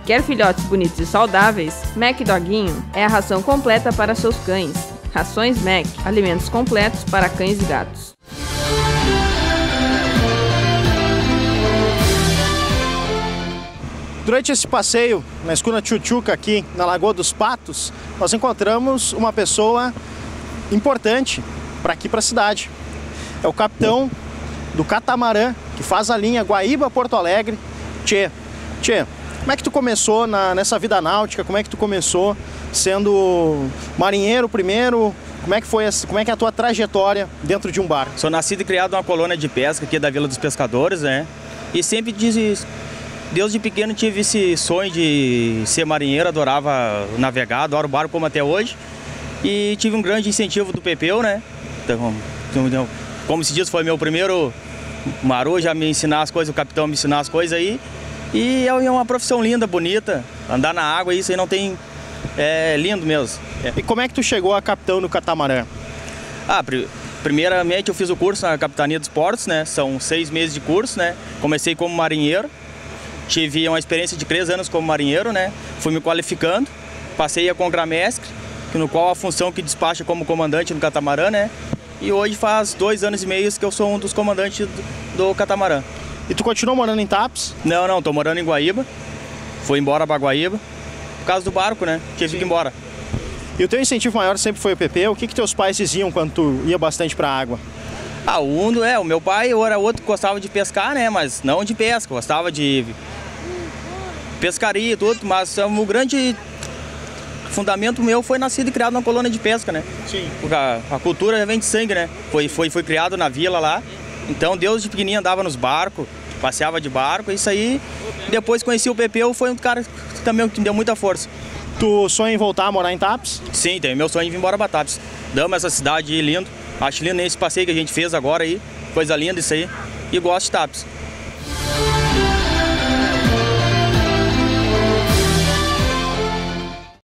Quer filhotes bonitos e saudáveis? Mac Doguinho é a ração completa para seus cães. Rações Mac, alimentos completos para cães e gatos. Durante esse passeio na escuna Tchutchuca aqui na Lagoa dos Patos, nós encontramos uma pessoa importante para aqui para a cidade. É o capitão do catamarã que faz a linha Guaíba-Porto Alegre, Tchê. Tchê, como é que tu começou nessa vida náutica? Como é que tu começou sendo marinheiro primeiro? Como é que é a tua trajetória dentro de um barco? Sou nascido e criado numa colônia de pesca aqui da Vila dos Pescadores, né? E sempre desde pequeno tive esse sonho de ser marinheiro, adorava navegar, adoro o barco como até hoje. E tive um grande incentivo do Pepeu, né? Então, como se diz, foi meu primeiro maru, já me ensinar as coisas, o capitão me ensinar as coisas aí. E é uma profissão linda, bonita, andar na água, isso aí não tem... É lindo mesmo. E como é que tu chegou a capitão no catamarã? Primeiramente eu fiz o curso na Capitania dos Portos, né? São 6 meses de curso, né? Comecei como marinheiro. Tive uma experiência de 3 anos como marinheiro, né? Fui me qualificando, passei a contramestre, no qual a função que despacha como comandante no catamarã, né? E hoje faz 2 anos e meio que eu sou um dos comandantes do catamarã. E tu continua morando em Tapes? Não, tô morando em Guaíba. Fui embora para Guaíba, por causa do barco, né? Tive que ir embora. E o teu incentivo maior sempre foi o PP? O que teus pais diziam quando tu ia bastante para a água? O meu pai era outro que gostava de pescar, né? Mas não de pesca, gostava de pescaria e tudo, mas o grande fundamento meu foi nascido e criado numa colônia de pesca, né? Sim. Porque a cultura vem de sangue, né? Foi criado na vila lá, então desde pequenininho andava nos barcos, passeava de barco, isso aí. Depois conheci o Pepeu, foi um cara que também me deu muita força. Tu sonha em voltar a morar em Tapes? Sim, tem meu sonho de vir embora para Tapes. Amo essa cidade aí, lindo. Acho lindo esse passeio que a gente fez agora aí, coisa linda isso aí. E gosto de Tapes.